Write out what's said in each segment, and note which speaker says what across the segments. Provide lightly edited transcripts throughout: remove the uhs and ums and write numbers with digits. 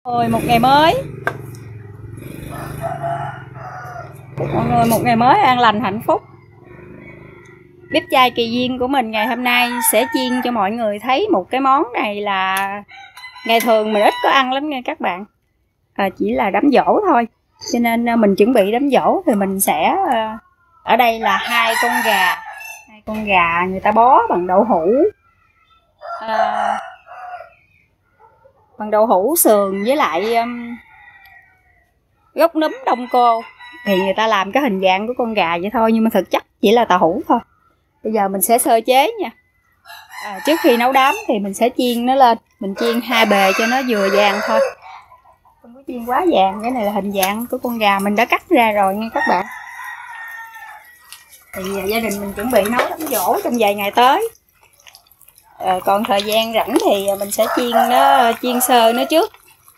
Speaker 1: Rồi một ngày mới mọi người, một ngày mới an lành hạnh phúc. Bếp chay Kỳ Duyên của mình ngày hôm nay sẽ chiên cho mọi người thấy một cái món này là ngày thường mình ít có ăn lắm nha các bạn. Chỉ là đám giỗ thôi, cho nên mình chuẩn bị đám giỗ thì mình sẽ ở đây là hai con gà người ta bó bằng đậu hũ, sườn với lại gốc núm đông cô. Thì người ta làm cái hình dạng của con gà vậy thôi, nhưng mà thực chất chỉ là tàu hũ thôi. Bây giờ mình sẽ sơ chế nha. Trước khi nấu đám thì mình sẽ chiên nó lên. Mình chiên hai bề cho nó vừa vàng thôi, không có chiên quá vàng. Cái này là hình dạng của con gà mình đã cắt ra rồi nha các bạn. Thì gia đình mình chuẩn bị nấu đám giỗ trong vài ngày tới. Còn thời gian rảnh thì mình sẽ chiên sơ nó trước.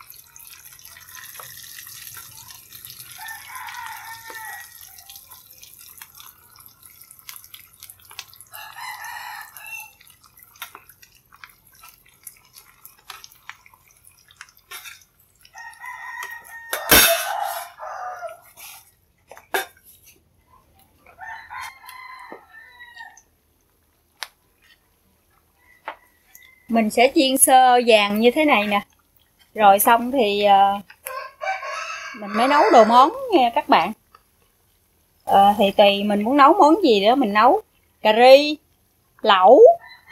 Speaker 1: Mình sẽ chiên sơ vàng như thế này nè. Rồi xong thì mình mới nấu đồ món nha các bạn. Thì tùy mình muốn nấu món gì đó mình nấu. Cà ri, lẩu.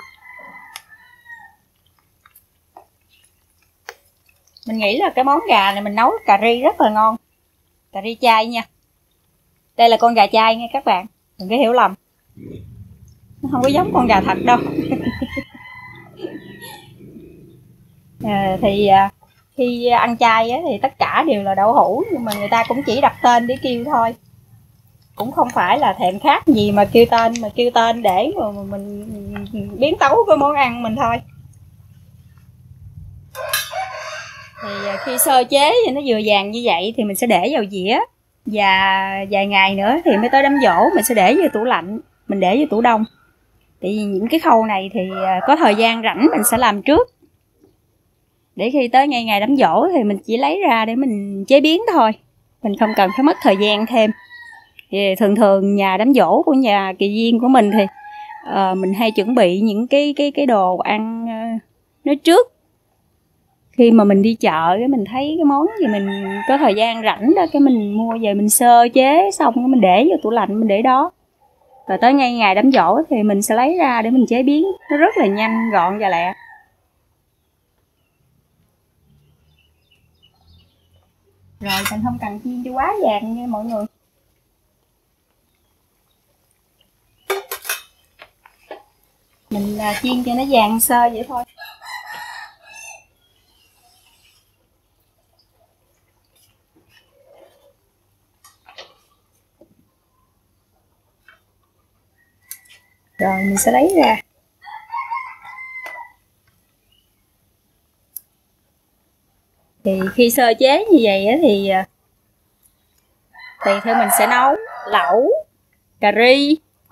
Speaker 1: Mình nghĩ là cái món gà này mình nấu cà ri rất là ngon. Cà ri chay nha. Đây là con gà chay nha các bạn, đừng có hiểu lầm. Nó không có giống con gà thật đâu. Khi ăn chay á, thì tất cả đều là đậu hũ, nhưng mà người ta cũng chỉ đặt tên để kêu thôi, cũng không phải là thèm khác gì mà kêu tên để mà mình biến tấu cái món ăn mình thôi. Thì khi sơ chế thì nó vừa vàng như vậy thì mình sẽ để vào dĩa, và vài ngày nữa thì mới tới đám giỗ mình sẽ để vào tủ lạnh, mình để vào tủ đông. Tại vì những cái khâu này thì có thời gian rảnh mình sẽ làm trước, để khi tới ngày đám giỗ thì mình chỉ lấy ra để mình chế biến thôi, mình không cần phải mất thời gian thêm. Thì thường nhà đám giỗ của nhà Kỳ Duyên của mình thì mình hay chuẩn bị những cái đồ ăn nói trước. Khi mà mình đi chợ cái mình thấy cái món gì mình có thời gian rảnh đó, cái mình mua về mình sơ chế xong cái mình để vào tủ lạnh, mình để đó. Rồi tới ngày đám giỗ thì mình sẽ lấy ra để mình chế biến, nó rất là nhanh, gọn và lẹ. Rồi mình không cần chiên cho quá vàng nha mọi người. Mình chiên cho nó vàng sơ vậy thôi. Rồi mình sẽ lấy ra. Thì khi sơ chế như vậy thì tùy theo mình sẽ nấu lẩu, cà ri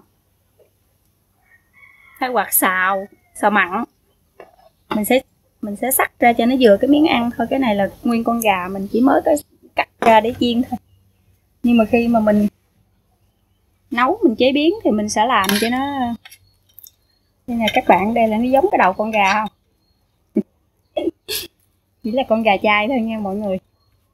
Speaker 1: hay hoặc xào mặn. Mình sẽ xắt ra cho nó vừa cái miếng ăn thôi. Cái này là nguyên con gà mình chỉ mới có cắt ra để chiên thôi. Nhưng mà khi mà mình nấu, mình chế biến thì mình sẽ làm cho nó đây nè các bạn, đây là nó giống cái đầu con gà không? Chỉ là con gà chay thôi nha mọi người.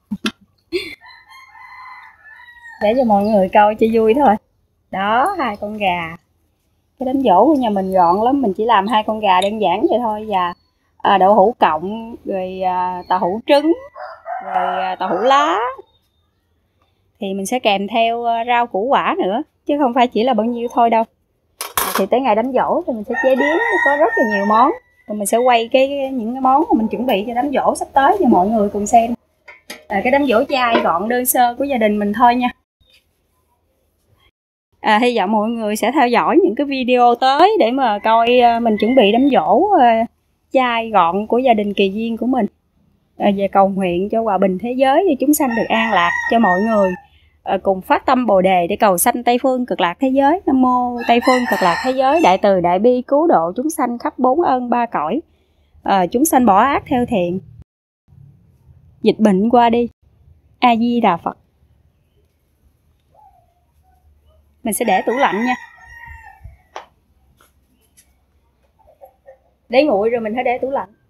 Speaker 1: Để cho mọi người coi cho vui thôi. Đó, hai con gà. Cái đám giỗ của nhà mình gọn lắm, mình chỉ làm hai con gà đơn giản vậy thôi. Và đậu hũ cộng, rồi tàu hũ trứng, rồi tàu hũ lá. Thì mình sẽ kèm theo rau củ quả nữa, chứ không phải chỉ là bao nhiêu thôi đâu. Thì tới ngày đám giỗ thì mình sẽ chế biến có rất là nhiều món. Rồi mình sẽ quay những cái món mà mình chuẩn bị cho đám giỗ sắp tới cho mọi người cùng xem. Cái đám giỗ chay gọn đơn sơ của gia đình mình thôi nha. Hy vọng mọi người sẽ theo dõi những cái video tới để mà coi mình chuẩn bị đám giỗ chay gọn của gia đình Kỳ Duyên của mình. Về cầu nguyện cho hòa bình thế giới, cho chúng sanh được an lạc, cho mọi người cùng phát tâm Bồ đề để cầu sanh Tây phương cực lạc thế giới. Nam mô Tây phương cực lạc thế giới, đại từ đại bi cứu độ chúng sanh khắp bốn ơn ba cõi. Chúng sanh bỏ ác theo thiện. dịch bệnh qua đi. A Di Đà Phật. Mình sẽ để tủ lạnh nha. Để nguội rồi mình hãy để tủ lạnh.